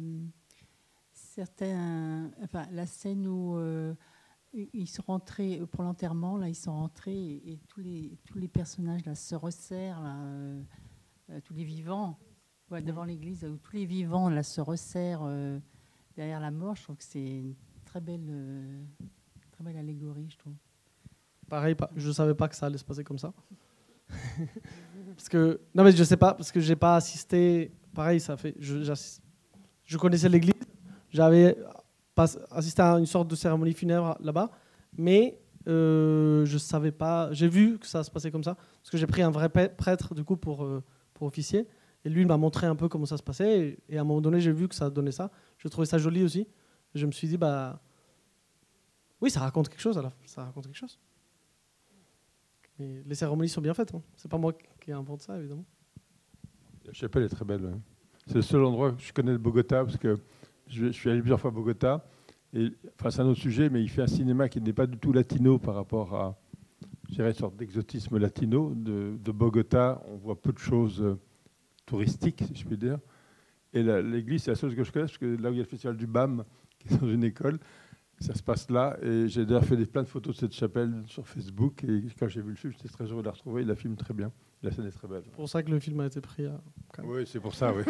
la scène où ils sont rentrés pour l'enterrement. Là, ils sont rentrés et tous les personnages là se resserrent. Là, tous les vivants devant l'église, où tous les vivants là se resserrent derrière la mort. Je trouve que c'est une très belle allégorie, je trouve. Pareil, je ne savais pas que ça allait se passer comme ça. Parce que, non, mais je ne sais pas, parce que je n'ai pas assisté. Pareil, ça fait. Je connaissais l'église, j'avais assisté à une sorte de cérémonie funèbre là-bas, mais je ne savais pas. J'ai vu que ça se passait comme ça, parce que j'ai pris un vrai prêtre du coup pour officier, et lui il m'a montré un peu comment ça se passait, et à un moment donné j'ai vu que ça donnait ça. Je trouvais ça joli aussi. Et je me suis dit oui, ça raconte quelque chose. Ça raconte quelque chose. Mais les cérémonies sont bien faites. Hein. C'est pas moi qui invente ça, évidemment. La chapelle est très belle. Hein. C'est le seul endroit que je connais de Bogota, parce que je suis allé plusieurs fois à Bogota. Et, c'est un autre sujet, mais il fait un cinéma qui n'est pas du tout latino par rapport à, je dirais, une sorte d'exotisme latino. De Bogota, on voit peu de choses touristiques, si je puis dire. Et l'église, c'est la seule que je connais, parce que là où il y a le festival du BAM, qui est dans une école, ça se passe là. Et j'ai d'ailleurs fait plein de photos de cette chapelle sur Facebook. Et quand j'ai vu le film, j'étais très heureux de la retrouver. Il la filme très bien. La scène est très belle. C'est pour ça que le film a été pris à Cannes. Oui, c'est pour ça, oui.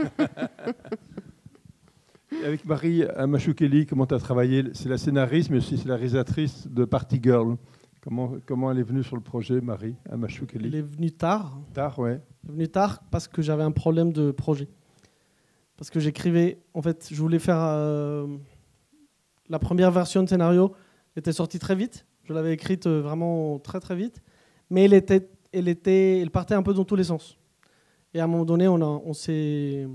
Avec Marie Amachou-Kelly, comment tu as travaillé? C'est la scénariste, mais aussi c'est la réalisatrice de Party Girl. Comment elle est venue sur le projet, Marie Amachou-Kelly? Elle est venue tard. Tard, ouais. Elle est venue tard parce que j'avais un problème de projet. Parce que j'écrivais... En fait, je voulais faire... la première version de scénario était sortie très vite. Je l'avais écrite vraiment très, très vite. mais elle partait un peu dans tous les sens. Et à un moment donné, on s'est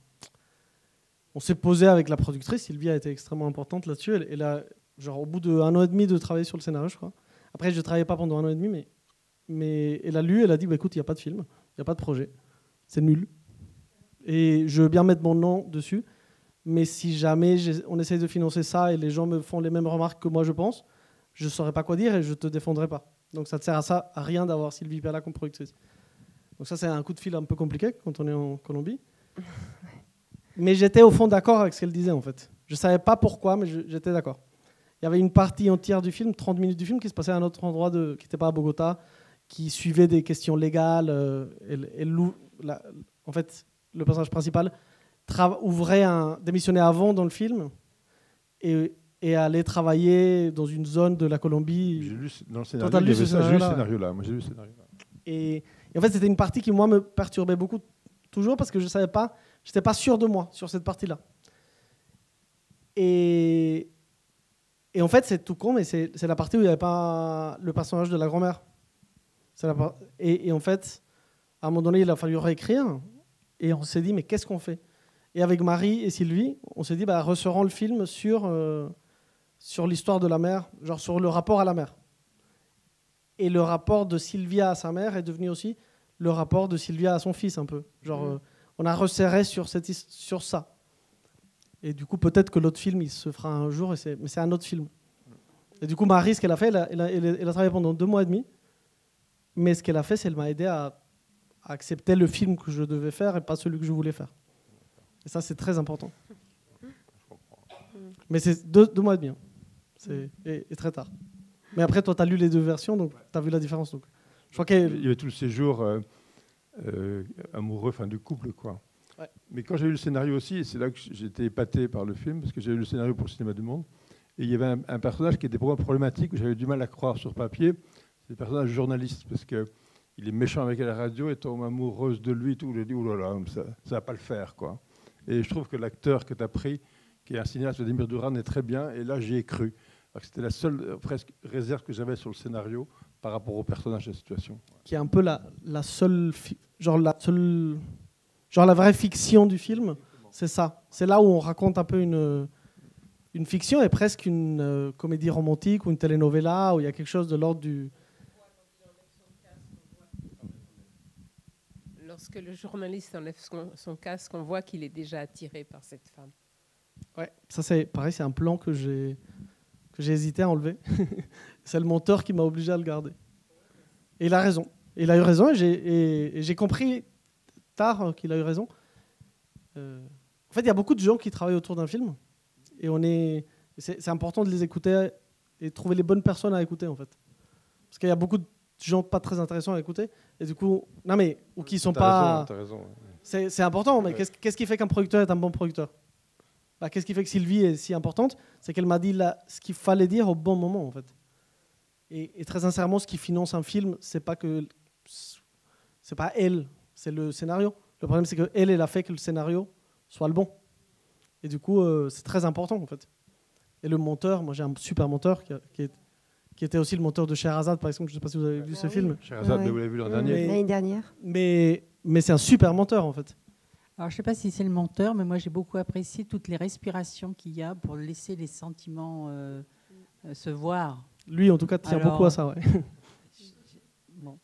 posé avec la productrice. Sylvie a été extrêmement importante là-dessus. Elle a, genre, au bout d'1 an et demi de travailler sur le scénario, je crois. Après, je ne travaillais pas pendant 1 an et demi, mais elle a lu, elle a dit, bah, écoute, il n'y a pas de film, il n'y a pas de projet, c'est nul. Et je veux bien mettre mon nom dessus, mais si jamais on essaye de financer ça et les gens me font les mêmes remarques que moi je pense, je ne saurais pas quoi dire et je ne te défendrai pas. Donc ça ne sert à rien d'avoir Sylvie Perla comme productrice. Donc ça, c'est un coup de fil un peu compliqué quand on est en Colombie. Mais j'étais au fond d'accord avec ce qu'elle disait, en fait. Je ne savais pas pourquoi, mais j'étais d'accord. Il y avait une partie entière du film, 30 minutes du film, qui se passait à un autre endroit qui n'était pas à Bogota, qui suivait des questions légales. En fait, le personnage principal démissionnait avant dans le film et allait travailler dans une zone de la Colombie. J'ai lu dans le scénario, j'ai lu ce scénario-là. Moi, j'ai lu ce scénario-là. Et en fait, c'était une partie qui, moi, me perturbait beaucoup, toujours, parce que je savais pas, j'étais pas sûr de moi sur cette partie-là. Et en fait, c'est tout con, mais c'est la partie où il n'y avait pas le personnage de la grand-mère. Et en fait, à un moment donné, il a fallu réécrire, et on s'est dit, mais qu'est-ce qu'on fait? Et avec Marie et Sylvie, on s'est dit, resserrons le film sur l'histoire de la mère, genre sur le rapport à la mère. Et le rapport de Sylvia à sa mère est devenu aussi le rapport de Sylvia à son fils, un peu. Genre, on a resserré sur ça. Et du coup, peut-être que l'autre film, il se fera un jour, mais c'est un autre film. Et du coup, Marie, ce qu'elle a fait, elle a travaillé pendant 2 mois et demi. Mais ce qu'elle a fait, c'est qu'elle m'a aidé à accepter le film que je devais faire et pas celui que je voulais faire. Et ça, c'est très important. Mais c'est 2 mois et demi. Et très tard. Mais après, toi, tu as lu les 2 versions, donc tu as vu la différence. Donc. Je crois il y avait tout le séjour amoureux, du couple, quoi. Ouais. Mais quand j'ai lu le scénario aussi, et c'est là que j'étais épaté par le film, parce que j'ai lu le scénario pour le Cinéma du Monde, et il y avait un personnage qui était pour moi problématique, que j'avais du mal à croire sur papier, c'est le personnage journaliste, parce qu'il est méchant avec la radio, et tombe amoureuse de lui, tout, j'ai dit, oh là là, ça ne va pas le faire, quoi. Et je trouve que l'acteur que tu as pris, qui est un cinéaste, Vladimir Duran, est très bien, et là, j'y ai cru. C'était la seule presque réserve que j'avais sur le scénario par rapport au personnage de la situation. Qui est un peu la seule, genre la vraie fiction du film, c'est ça. C'est là où on raconte un peu une fiction et presque une comédie romantique ou une telenovela où il y a quelque chose de l'ordre du... Lorsque le journaliste enlève son casque, on voit qu'il est déjà attiré par cette femme. Ouais, ça c'est pareil, c'est un plan que j'ai hésité à enlever. C'est le monteur qui m'a obligé à le garder. Et il a raison. Il a eu raison et j'ai compris tard qu'il a eu raison. En fait, il y a beaucoup de gens qui travaillent autour d'un film et c'est important de les écouter et de trouver les bonnes personnes à écouter, en fait. Parce qu'il y a beaucoup de gens pas très intéressants à écouter et du coup, ou qui sont pas... T'as raison. C'est important, mais qu'est-ce qui fait qu'un producteur est un bon producteur? Qu'est-ce qui fait que Sylvie est si importante? C'est qu'elle m'a dit ce qu'il fallait dire au bon moment, en fait. Et très sincèrement, ce qui finance un film, c'est pas elle, c'est le scénario. Le problème, c'est qu'elle a fait que le scénario soit le bon. Et du coup, c'est très important, en fait. Et le monteur, moi j'ai un super monteur qui était aussi le monteur de Scheherazade, par exemple. Je ne sais pas si vous avez vu ce film. Scheherazade, vous l'avez vu l'an dernier. L'année dernière. Mais c'est un super monteur, en fait. Alors, je ne sais pas si c'est le monteur, mais moi, j'ai beaucoup apprécié toutes les respirations qu'il y a pour laisser les sentiments se voir. Lui, en tout cas, tient beaucoup à ça. Ouais. Bon.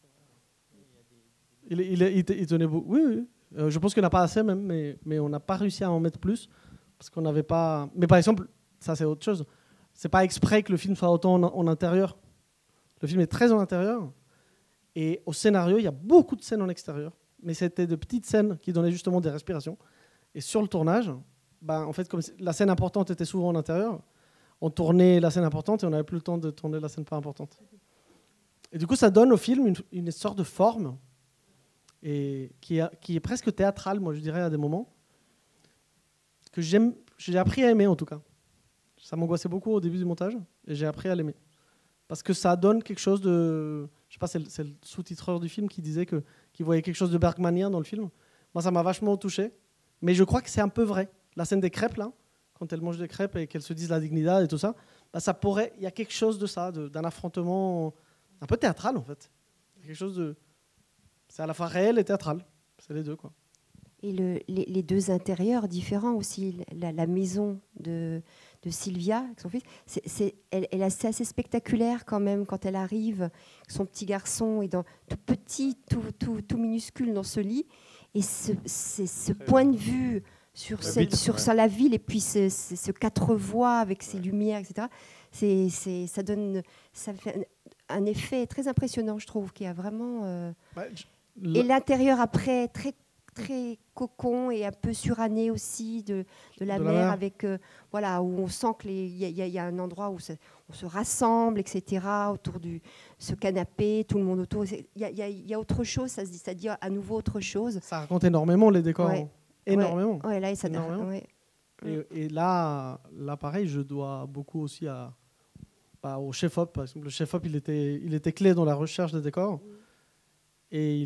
Il tenait beaucoup. Oui. Je pense qu'il n'y en a pas assez, même, mais on n'a pas réussi à en mettre plus. Parce qu'on n'avait pas... Mais par exemple, ça, c'est autre chose. C'est pas exprès que le film soit autant en intérieur. Le film est très en intérieur. Et au scénario, il y a beaucoup de scènes en extérieur. Mais c'était de petites scènes qui donnaient justement des respirations. Et sur le tournage, en fait, comme la scène importante était souvent en intérieur, on tournait la scène importante et on n'avait plus le temps de tourner la scène pas importante. Et du coup, ça donne au film une sorte de forme et qui est presque théâtrale, moi je dirais, à des moments, que j'ai appris à aimer en tout cas. Ça m'angoissait beaucoup au début du montage et j'ai appris à l'aimer. Parce que ça donne quelque chose de... Je sais pas, c'est le sous-titreur du film qui disait qu'il voyait quelque chose de bergmanien dans le film. Moi, ça m'a vachement touché. Mais je crois que c'est un peu vrai. La scène des crêpes, là, quand elles mangent des crêpes et qu'elles se disent la dignidad et tout ça, ça pourrait... Il y a quelque chose de ça, d'un affrontement un peu théâtral, en fait. Quelque chose de... C'est à la fois réel et théâtral. C'est les deux, quoi. Et les deux intérieurs différents aussi. La maison de Sylvia, avec son fils, elle est assez spectaculaire quand même quand elle arrive. Son petit garçon est tout petit, tout minuscule dans ce lit. Et ce point de vue sur la ville, et puis ce quatre voies avec ses lumières, etc. Ça fait un effet très impressionnant, je trouve, qui a vraiment... Et l'intérieur après, très cocon et un peu suranné aussi de la mer, avec voilà, où on sent qu'il y a un endroit où on se rassemble, etc., autour de ce canapé, tout le monde autour. Il y a autre chose, ça dit à nouveau autre chose. Ça raconte énormément les décors. Ouais. Énormément. Ouais, là, ça énormément. Ouais. Et là, pareil, je dois beaucoup aussi au chef-op. Par exemple, le chef-op, il était clé dans la recherche des décors. Et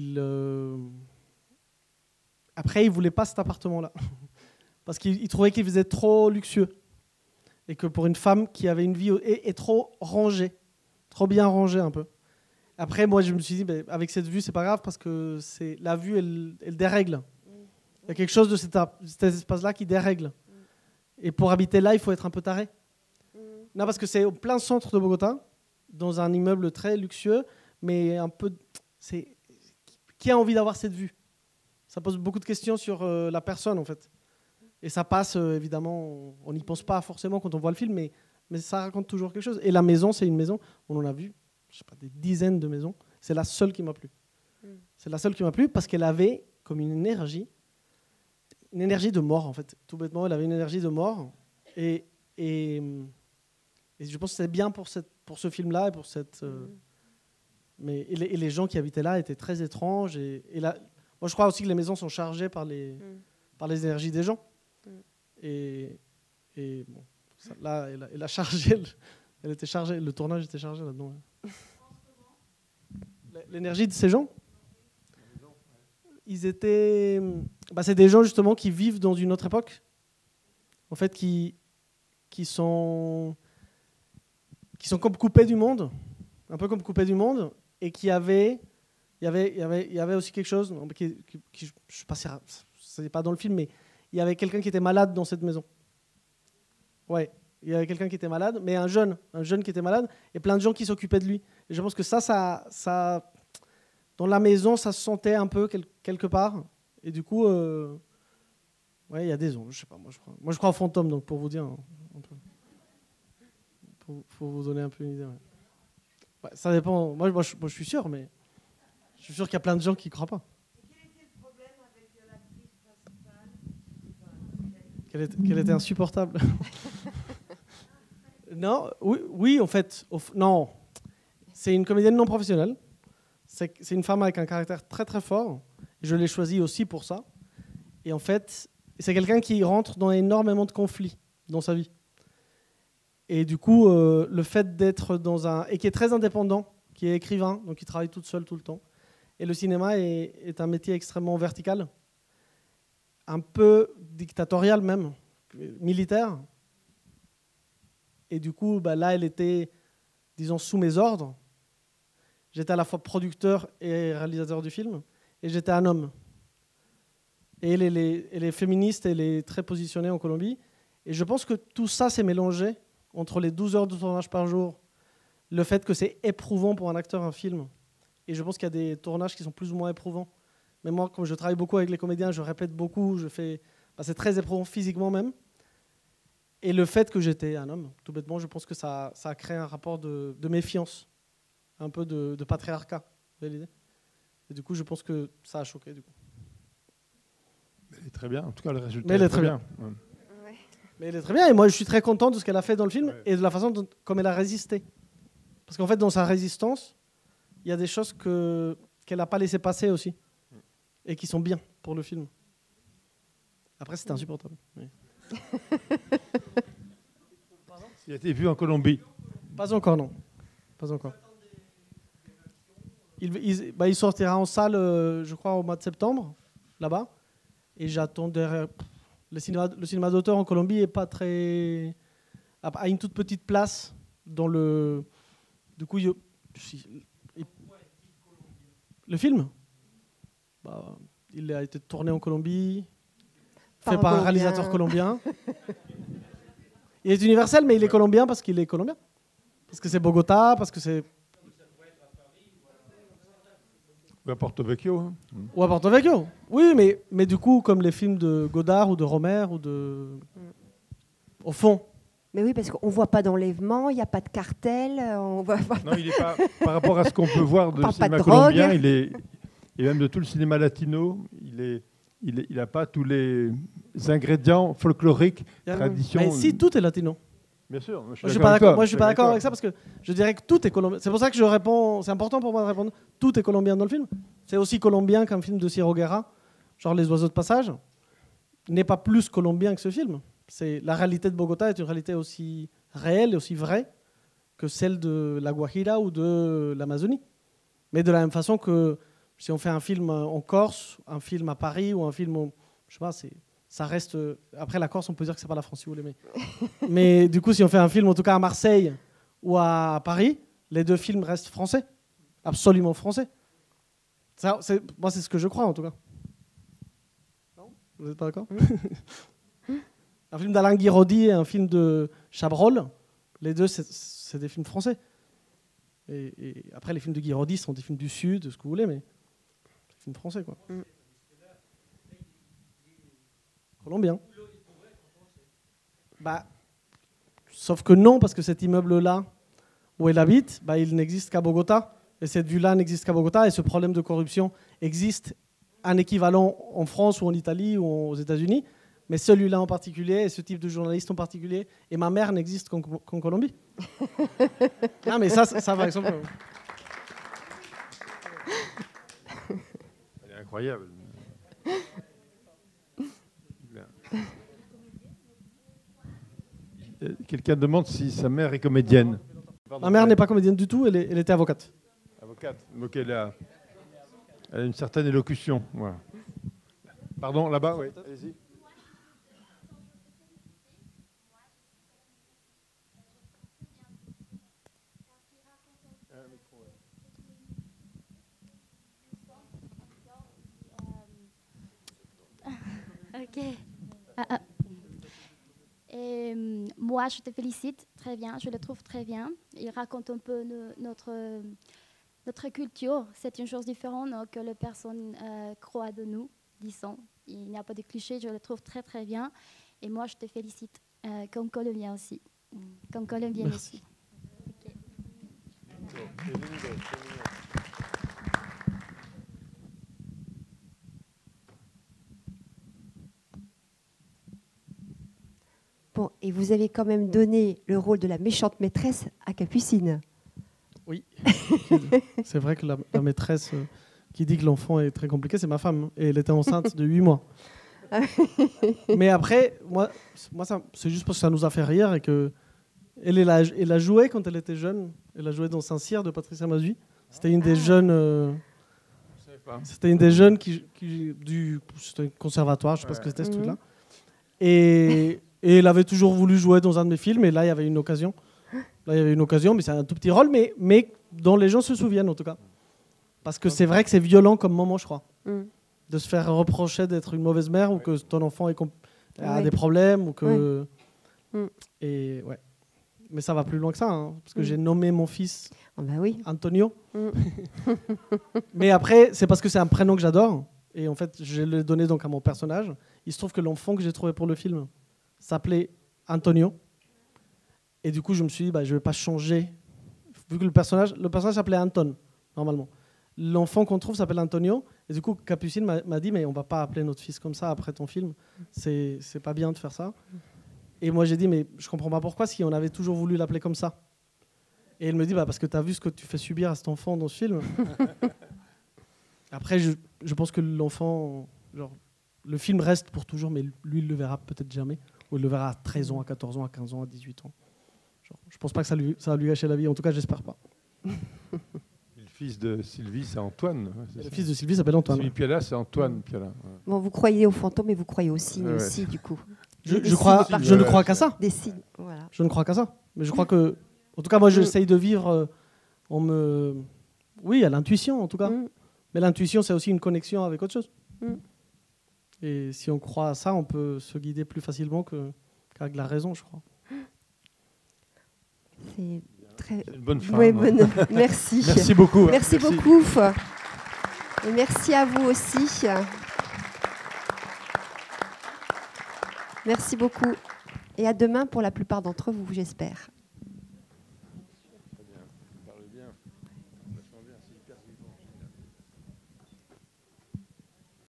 après, il ne voulait pas cet appartement-là. Parce qu'il trouvait qu'il faisait trop luxueux. Et que pour une femme qui avait une vie est trop rangée, trop bien rangée un peu. Après, moi, je me suis dit, avec cette vue, c'est pas grave parce que la vue, elle dérègle. Il y a quelque chose de cet espace-là qui dérègle. Et pour habiter là, il faut être un peu taré. Non, parce que c'est au plein centre de Bogota, dans un immeuble très luxueux, mais un peu... Qui a envie d'avoir cette vue? Ça pose beaucoup de questions sur la personne, en fait. Et ça passe, évidemment, on n'y pense pas forcément quand on voit le film, mais ça raconte toujours quelque chose. Et la maison, c'est une maison, on en a vu, je sais pas, des dizaines de maisons. C'est la seule qui m'a plu. C'est la seule qui m'a plu parce qu'elle avait comme une énergie de mort, en fait. Tout bêtement, elle avait une énergie de mort. Et je pense que c'est bien pour ce film-là et pour cette... et les gens qui habitaient là étaient très étranges. Et là, moi, je crois aussi que les maisons sont chargées par les énergies des gens. Et bon, là, elle a chargé. Elle était chargée. Le tournage était chargé là-dedans. L'énergie de ces gens. Ils étaient. C'est des gens justement qui vivent dans une autre époque. En fait, qui sont comme coupés du monde, un peu comme coupés du monde, et qui avaient. Il y avait aussi quelque chose, qui je ne sais pas si c'est pas dans le film, mais il y avait quelqu'un qui était malade dans cette maison. Ouais, il y avait quelqu'un qui était malade, mais un jeune qui était malade, et plein de gens qui s'occupaient de lui. Et je pense que ça dans la maison, ça se sentait un peu quelque part. Et du coup, ouais, il y a des ondes, je sais pas, moi je crois aux fantômes, donc pour vous dire, un peu, pour vous donner un peu une idée. Ouais. Ouais, ça dépend, moi je suis sûr, mais je suis sûr qu'il y a plein de gens qui ne croient pas. Quel était le problème avec l'actrice principale? Qu'elle était insupportable. Non, oui, en fait, non. C'est une comédienne non professionnelle. C'est une femme avec un caractère très très fort. Je l'ai choisie aussi pour ça. Et en fait, c'est quelqu'un qui rentre dans énormément de conflits dans sa vie. Et du coup, le fait d'être et qui est très indépendant, qui est écrivain, donc qui travaille toute seule tout le temps. Et le cinéma est un métier extrêmement vertical, un peu dictatorial même, militaire. Et du coup, là, elle était, disons, sous mes ordres. J'étais à la fois producteur et réalisateur du film, et j'étais un homme. Et elle est féministe, elle est très positionnée en Colombie. Et je pense que tout ça s'est mélangé entre les 12 heures de tournage par jour, le fait que c'est éprouvant pour un acteur, un film. Et je pense qu'il y a des tournages qui sont plus ou moins éprouvants. Mais moi, comme je travaille beaucoup avec les comédiens, je répète beaucoup, c'est très éprouvant physiquement même. Et le fait que j'étais un homme, tout bêtement, je pense que ça a créé un rapport de méfiance, un peu de patriarcat. Vous voyez l'idée? Et du coup, je pense que ça a choqué. Du coup. Elle est très bien, en tout cas, le résultat. Mais elle est très bien. Ouais. Mais elle est très bien, et moi, je suis très content de ce qu'elle a fait dans le film et de la façon comme elle a résisté. Parce qu'en fait, dans sa résistance, il y a des choses qu'elle n'a pas laissé passer aussi, et qui sont bien pour le film. Après, c'était insupportable. Oui. Il a été vu en Colombie? Pas encore, non. Pas encore. Il sortira en salle, je crois, au mois de septembre, là-bas. Et j'attends derrière. Le cinéma d'auteur en Colombie est pas très... a une toute petite place dans le... Du coup, Le film, bah, il a été tourné en Colombie, Par fait un par un Colombien. réalisateur colombien. Il est universel, mais il est colombien parce qu'il est colombien. Parce que c'est Bogota, parce que c'est... Ou à Porto Vecchio. Hein. Ou à Porto Vecchio. Oui, mais du coup, comme les films de Godard ou de Romer ou de... Au fond. Mais oui, parce qu'on ne voit pas d'enlèvement, il n'y a pas de cartel. On voit... Non, il est pas, par rapport à ce qu'on peut voir de parle pas cinéma de drogue. colombien, et même de tout le cinéma latino, il n'a pas tous les ingrédients folkloriques, traditions. Mais si, tout est latino. Bien sûr. Moi, je suis pas d'accord. Moi, je suis pas d'accord avec ça parce que je dirais que tout est colombien. C'est pour ça que je réponds. C'est important pour moi de répondre. Tout est colombien dans le film. C'est aussi colombien qu'un film de Ciro Guerra, genre Les Oiseaux de passage, n'est pas plus colombien que ce film. C'est la réalité de Bogota est une réalité aussi réelle et aussi vraie que celle de la Guajira ou de l'Amazonie. Mais de la même façon que si on fait un film en Corse, un film à Paris ou un film, je sais pas, ça reste. Après la Corse, on peut dire que c'est pas la France si vous voulez, mais du coup, si on fait un film, en tout cas à Marseille ou à Paris, les deux films restent français, absolument français. Ça, moi, c'est ce que je crois en tout cas. Non, vous n'êtes pas d'accord? Un film d'Alain Guiraudy et un film de Chabrol, les deux, c'est des films français. Et après, les films de Guiraudy sont des films du Sud, ce que vous voulez, mais des films français, quoi. Colombien. Bah, sauf que non, parce que cet immeuble-là, où elle habite, bah, il n'existe qu'à Bogota. Et cette vue-là n'existe qu'à Bogota. Et ce problème de corruption existe un équivalent en France ou en Italie ou aux États-Unis. Mais celui-là en particulier, et ce type de journaliste en particulier, et ma mère n'existe qu'en Colombie. Non, mais ça par exemple. Elle est incroyable. Quelqu'un demande si sa mère est comédienne. Ma mère n'est pas comédienne du tout, elle était avocate. Avocate, donc elle a une certaine élocution. Voilà. Pardon, là-bas, oui. Allez-y. Ok. Et, moi, je te félicite très bien, je le trouve très bien. Il raconte un peu notre culture. C'est une chose différente que les personnes croient de nous, disons. Il n'y a pas de clichés, je le trouve très très bien. Et moi, je te félicite comme Colombien aussi. Comme Colombienne aussi. Okay. Bon, et vous avez quand même donné le rôle de la méchante maîtresse à Capucine. Oui. C'est vrai que la maîtresse qui dit que l'enfant est très compliqué, c'est ma femme. Et elle était enceinte de 8 mois. Mais après, moi c'est juste parce que ça nous a fait rire et que elle a joué quand elle était jeune. Elle a joué dans Saint-Cyr de Patricia Mazui. C'était une des jeunes. C'était une des jeunes du conservatoire, je sais pas ce que c'était ce truc-là. Et elle avait toujours voulu jouer dans un de mes films, et là il y avait une occasion. Mais c'est un tout petit rôle, mais dont les gens se souviennent en tout cas. Parce que c'est vrai que c'est violent comme moment, je crois. De se faire reprocher d'être une mauvaise mère ou que ton enfant a des problèmes ou que. Et ouais. Mais ça va plus loin que ça, hein, parce que j'ai nommé mon fils Antonio. Mais après, c'est parce que c'est un prénom que j'adore. Et en fait, je l'ai donné donc à mon personnage. Il se trouve que l'enfant que j'ai trouvé pour le film s'appelait Antonio. Et du coup, je me suis dit, je ne vais pas changer. Vu que le personnage s'appelait Anton, normalement. L'enfant qu'on trouve s'appelle Antonio. Et du coup, Capucine m'a dit, mais on ne va pas appeler notre fils comme ça après ton film. C'est pas bien de faire ça. Et moi, j'ai dit, mais je ne comprends pas pourquoi si on avait toujours voulu l'appeler comme ça. Et elle me dit, parce que tu as vu ce que tu fais subir à cet enfant dans ce film. Après, je pense que l'enfant, le film reste pour toujours, mais lui, il le verra peut-être jamais. Ou il le verra à 13 ans, à 14 ans, à 15 ans, à 18 ans. Je pense pas que ça va lui gâcher la vie. En tout cas, j'espère pas. Le fils de Sylvie, c'est Antoine. Le fils de Sylvie s'appelle Antoine. Sylvie Piala, c'est Antoine Piala. Ouais. Bon, vous croyez aux fantômes, mais vous croyez aux signes aussi, du coup. Je ne crois qu'à ça. Des signes, voilà. Je ne crois qu'à ça. Mais je crois que... En tout cas, moi, j'essaye de vivre... Oui, à l'intuition, en tout cas. Mais l'intuition, c'est aussi une connexion avec autre chose. Mm. Et si on croit à ça, on peut se guider plus facilement qu'avec la raison, je crois. C'est très... C'est une bonne fin. Oui, non bonne... Merci. Merci beaucoup. Merci beaucoup. Et merci à vous aussi. Merci beaucoup. Et à demain pour la plupart d'entre vous, j'espère.